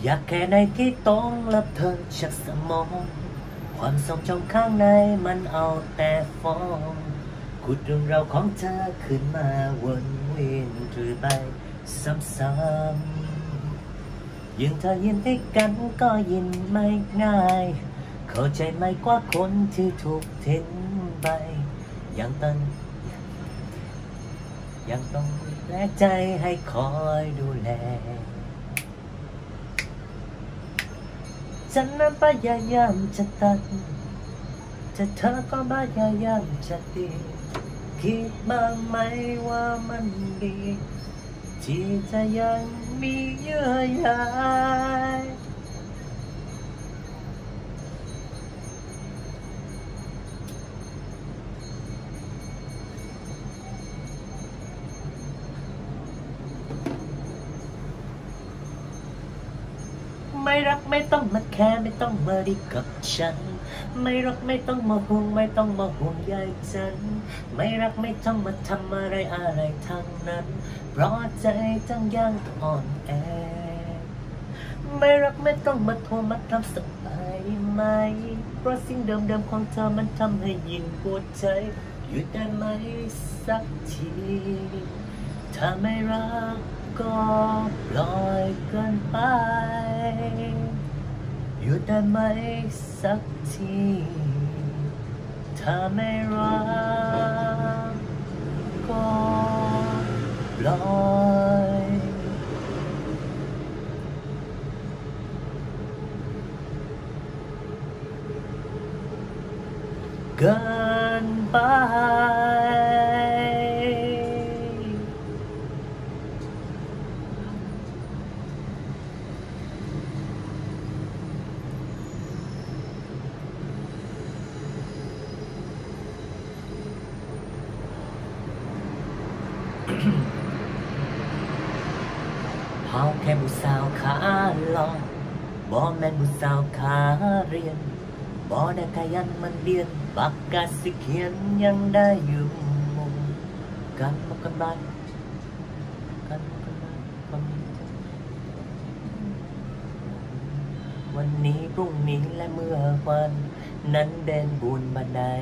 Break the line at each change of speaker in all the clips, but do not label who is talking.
อยากแค่ในที่ตรงรับเธอจากสมองความทรงจำข้างในมันเอาแต่ฟ้องขุดเรื่องราวของเธอขึ้นมาวนเวียนเรื่อยไปซ้ำๆยิ่งเธอยิ้มให้กันก็ยิ่งไม่ง่ายเข้าใจไหมกว่าคนที่ถูกทิ้งไปยังต้องแลกใจให้คอยดูแลฉันนั้นพยายามจะตัดแต่เธอก็พยายามจะดีคิดบ้างไหมว่ามันดีที่จะยังมีเยื่อใยไม่รักไม่ต้องมาแค่ไม่ต้องมาดีกับฉันไม่รักไม่ต้องมาห่วงไม่ต้องมาห่วงใยฉันไม่รักไม่ต้องมาทำอะไรอะไรทั้งนั้นเพราะใจจังยังอ่อนแอไม่รักไม่ต้องมาโทรมาทำสบายไหมเพราะสิ่งเดิมๆของเธอมันทำให้ยิ่งปวดใจหยุดได้ไหมสักทีถ้าไม่รักก็ปล่อยกันไปหยุดได้ไหมสักทีถ้าไม่รักก็ปล่อยกันไปเฮาแค่ผู้สาวขาลอยบ่แม่นผู้สาวขาเรียนบ่ได้ขยันมันเรียนปากกาสิเขียนยังได้อยู่มุมกันมากันบ้านความวันนี้พรุ่งนี้และเมื่อวันนั้นเดินบุญบันได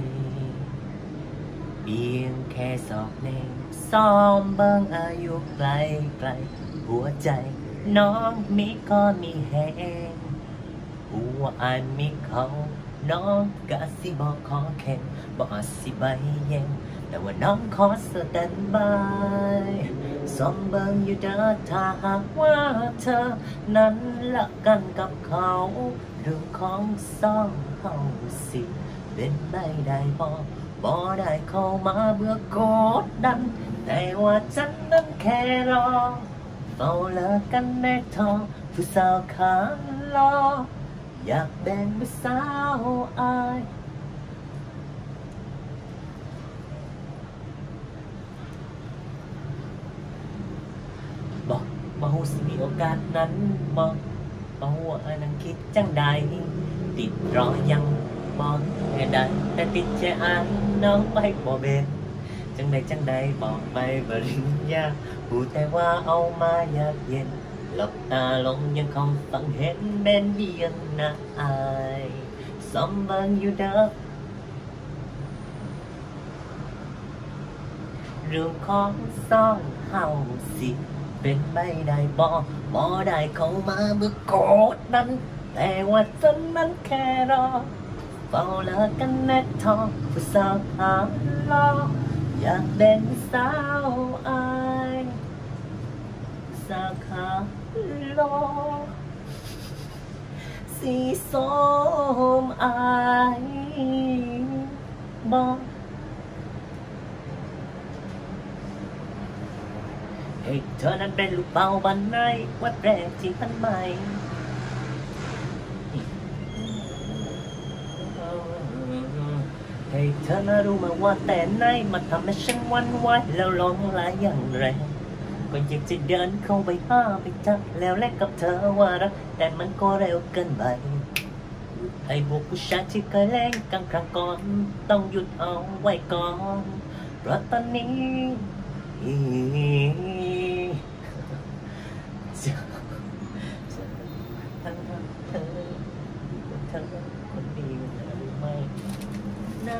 เพียงแค่สอบเน่งซ้อมเบิ่งอายุไกลหัวใจน้องมีก็มีแหงหัวอายมีเขาน้องก็สิบอกขอแข่งบอกสิใบแยงแต่ว่าน้องขอสแตนบายซ้อมเบิ่งอยู่เด้อถ้าหากว่าเธอนั้นละกันกับเขาเรื่องของสองเฮาสิเป็นไปได้บ่ได้เข้ามาเบื่อกดดันแต่ว่าฉันนั้นแค่รอเฝ้าเลิกกันแน่ทองผู้สาวขาลออยากแบ่งผู้สาวอายบอกหูสิมีโอกาสนั้นบอกหูอายนั้นคิดจังใดติดรอยังบอกแค่ได้แต่ติดใจอายน้องไปบ่เป็นจังใดบอกไปบริญญาพูดแต่ว่าเอามาอยากเย็นหลับตาลงยังคงฟังเห็นเป็นเดียงหน้าอายซ้อมเบิ่งอยู่เด้อเรื่องของสองเฮาสิเป็นไม่ได้บ่ได้เข้ามาเมื่อกดนั้นแต่ว่าฉันนั้นแค่รอเฝ้าเลิกกันแน่ทองผู้สาวขาลออยากแบ่งสาวอายสาขาลอสีส้มอายบอกให้เธอนั้นเป็นลูกเบาบันไดวัดแรกที่พันใหม่ให้เธอน่ารู้มาว่าแต่ไหนมันทำให้ฉันหวั่นไหวแล้วหลงไหลอย่างแรงก็อยากจะเดินเข้าไปหาไปจับแล้วแลกกับเธอว่ารักแต่มันก็เร็วเกินไปไอ้พวกผู้ชายที่เคยแล้งกันครั้งก่อนต้องหยุดเอาไว้ก่อนเพราะตอนนี้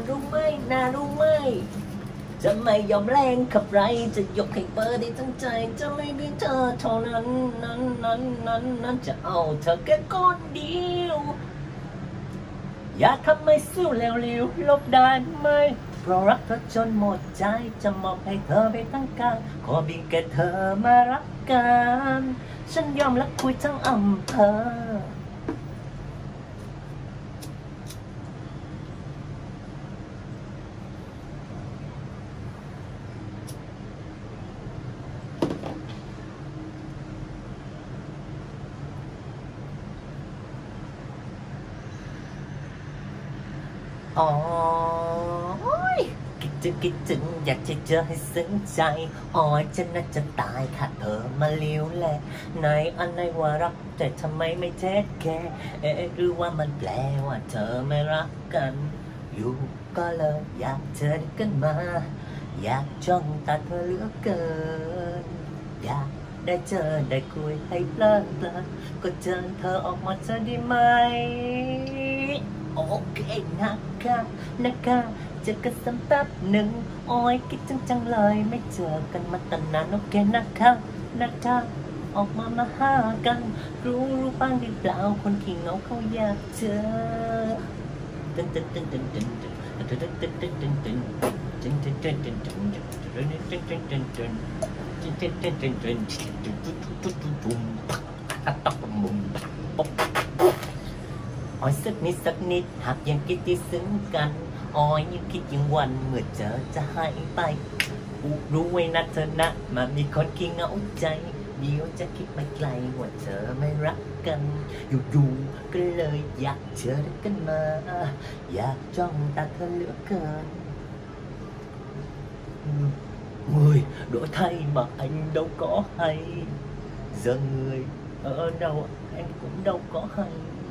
รู้ไหมน่ารู้ไหมจะไม่ยอมแรงกับใครจะยกให้เบอร์ได้ตั้งใจจะไม่เพียงเธอเท่านั้นนั้นจะเอาเธอแค่คนเดียวอย่าทำให้สู้เร็วๆลบได้ไหมเพราะรักเธอจนหมดใจจะมอบให้เธอไปทั้งกายขอเพียงแค่เธอมารักกันฉันยอมรักคุยทั้งอำเภออ๋อคิดถึงอยากจะเจอให้ซึ้งใจอ๋อจะน่าจะตายค่ะเธอมาเลี้ยวแลในอันในว่ารักแต่ทำไมไม่เทคแคร์หรือว่ามันแปลว่าเธอไม่รักกันอยู่ก็เลยอยากเจอกันมาอยากจ้องตาเธอเหลือเกินอยากได้เจอได้คุยให้เพลินก็เจอเธอออกมาจะได้ไหมโอเคนะคะเจอกันสักแป๊บหนึ่งโอ้ยคิดจังเลยไม่เจอกันมาตั้งนานโอเคนะคะออกมาหากันรู้บ้างหรือเปล่าคนขี้เหงาเขาอยากเจออ้อยสักนิดหากยังคิดที่ซึ้งกันอ้อยยังคิดยังวันเมื่อเจอจะหายไปรู้ไว้นะเธอนะมามีคนขี้เหงาใจเดี๋ยวจะคิดไปไกลว่าเธอไม่รักกันอยู่ก็เลยอยากเจอกันมาอยากจ้องตาเธอเหลือเกินngười đổi thay mà anh đâu có hay giờ người ở đâu anh cũng đâu có hay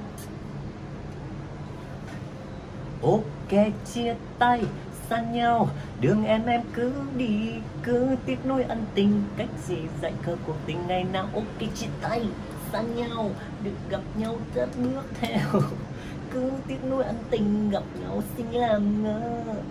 ok chia tay xa nhau đường em cứ đi cứ tiếc nuối ân tình cách gì dạy cơ cuộc tình ngày nào ok chia tay xa nhau được gặp nhau rất bước theo cứ tiếc nuối ân tình gặp nhau xin làm ngơ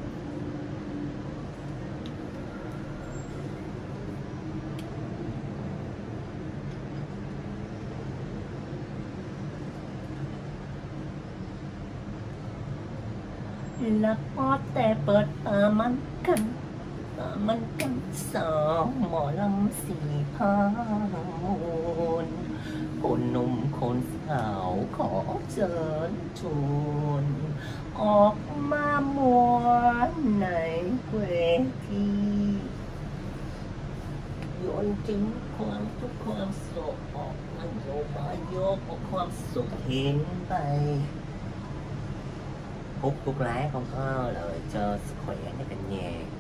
และพอแต่เปิดตามันกันสองหมอลำสีพานคนหนุ่มคนสาวขอเชิญชวนออกมามวนในเวทีโยนทิ้งความทุกความโศกออกมันโยบายโยกเอาความสุขทิ้งไปhút thuốc lá không có lợi cho sức khỏe cho cả nhà